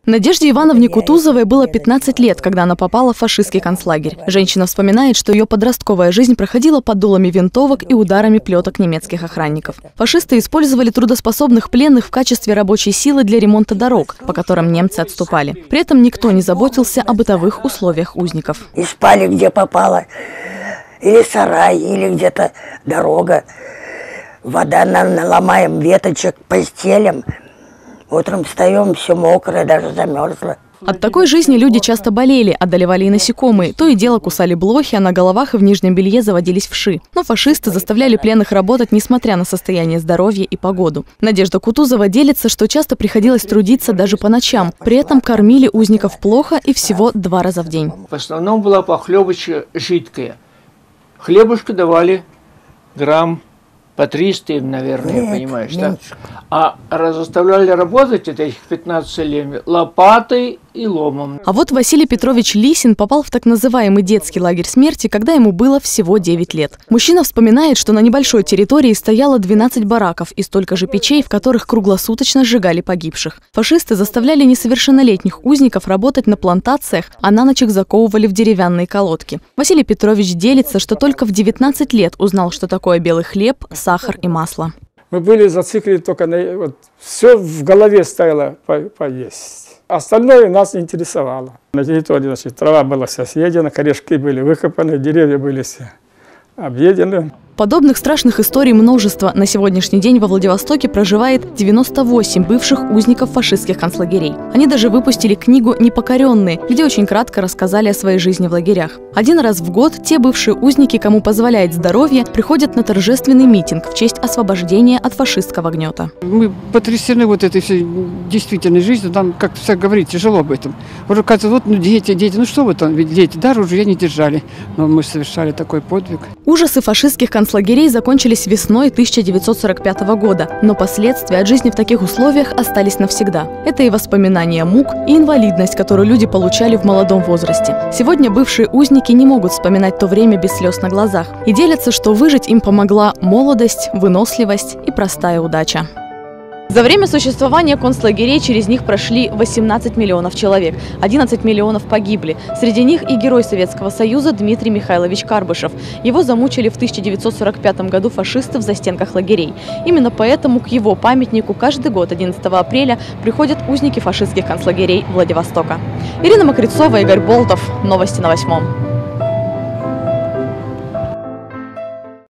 Надежде Ивановне Кутузовой было 15 лет, когда она попала в фашистский концлагерь. Женщина вспоминает, что ее подростковая жизнь проходила под дулами винтовок и ударами плеток немецких охранников. Фашисты использовали трудоспособных пленных в качестве рабочей силы для ремонта дорог, по которым немцы отступали. При этом никто не заботился о бытовых условиях узников. И спали где попало, или сарай, или где-то дорога. Вода, наломаем веточек, постелим. Утром встаем, все мокрое, даже замерзло. От такой жизни люди часто болели, одолевали и насекомые. То и дело кусали блохи, а на головах и в нижнем белье заводились вши. Но фашисты заставляли пленных работать, несмотря на состояние здоровья и погоду. Надежда Кутузова делится, что часто приходилось трудиться даже по ночам. При этом кормили узников плохо и всего 2 раза в день. В основном была похлебочка жидкая. Хлебушка давали грамм по 300, наверное, нет, понимаешь, да? А заставляли работать этих 15 лет лопатой и ломом. А вот Василий Петрович Лисин попал в так называемый детский лагерь смерти, когда ему было всего 9 лет. Мужчина вспоминает, что на небольшой территории стояло 12 бараков и столько же печей, в которых круглосуточно сжигали погибших. Фашисты заставляли несовершеннолетних узников работать на плантациях, а на ночь их заковывали в деревянные колодки. Василий Петрович делится, что только в 19 лет узнал, что такое белый хлеб, сахар и масло. Мы были зациклены только на... Вот, все в голове стояло поесть. Остальное нас не интересовало. На территории, значит, трава была вся съедена, корешки были выкопаны, деревья были все объедены. Подобных страшных историй множество. На сегодняшний день во Владивостоке проживает 98 бывших узников фашистских концлагерей. Они даже выпустили книгу «Непокоренные», где очень кратко рассказали о своей жизни в лагерях. Один раз в год те бывшие узники, кому позволяет здоровье, приходят на торжественный митинг в честь освобождения от фашистского гнета. Мы потрясены вот этой всей действительной жизнью. Нам, как все говорить, тяжело об этом. Уже кажется, вот дети, ну что вы там, ведь дети, да, ружья не держали, но мы совершали такой подвиг. Ужасы фашистских концлагерей закончились весной 1945 года, но последствия от жизни в таких условиях остались навсегда. Это и воспоминания мук, и инвалидность, которую люди получали в молодом возрасте. Сегодня бывшие узники не могут вспоминать то время без слез на глазах и делятся, что выжить им помогла молодость, выносливость и простая удача. За время существования концлагерей через них прошли 18 миллионов человек, 11 миллионов погибли. Среди них и герой Советского Союза Дмитрий Михайлович Карбышев. Его замучили в 1945 году фашисты в застенках лагерей. Именно поэтому к его памятнику каждый год 11 апреля приходят узники фашистских концлагерей Владивостока. Ирина Мокрицова, Игорь Болтов. Новости на 8.